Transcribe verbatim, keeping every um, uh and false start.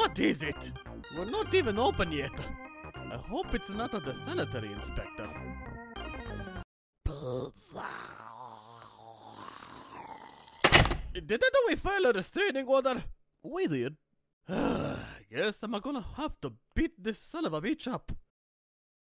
What is it? We're not even open yet. I hope it's not the sanitary inspector. Didn't we file a restraining order? We did. I guess I'm gonna have to beat this son of a bitch up.